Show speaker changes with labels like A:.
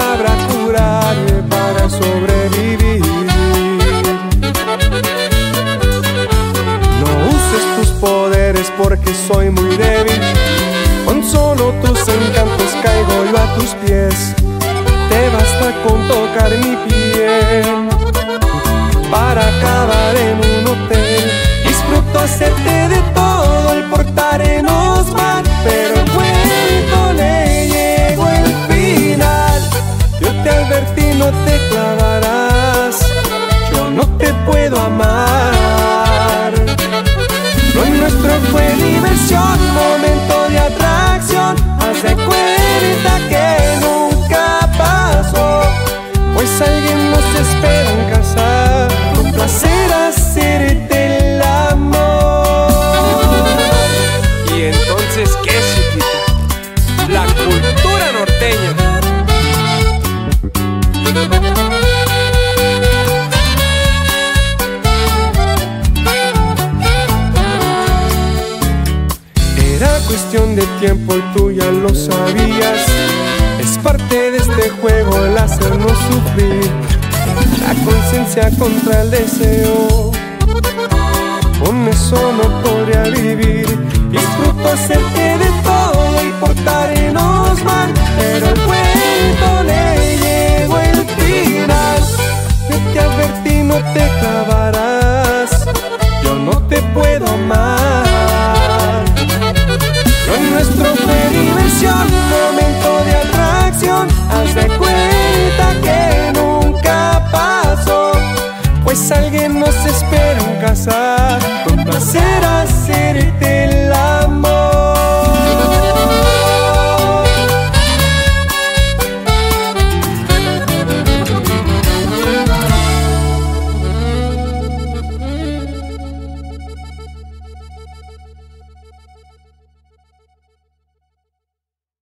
A: sabrá curarme para sobrevivir. No uses tus poderes porque soy muy débil. Con solo tus encantos caigo yo a tus pies. Te basta con tocar mi piel para acabar en un hotel. Disfruto hacerte de todo, el portarnos mal, pero el cuento le llegó el final. Yo te advertí, no te clavarás, yo no te puedo amar. Lo nuestro fue diversión, momento de atracción. Haz de cuenta que nunca pasó, pues alguien nos espera en casa, con placer hacerte el amor.
B: ¿Y entonces qué, chiquita? La cultura norteña.
A: Era cuestión de tiempo y tú ya lo sabías. Es parte de este juego el hacernos sufrir. La conciencia contra el deseo, con eso no podría vivir. Disfruto hacerte de todo y portarnos mal, pero el cuento le llegó el final. Yo te advertí, no te clavarás, yo no te puedo amar. Lo nuestro fue diversión, momento de atracción. Haz de cuenta que nunca pasó, pues alguien nos espera en casa.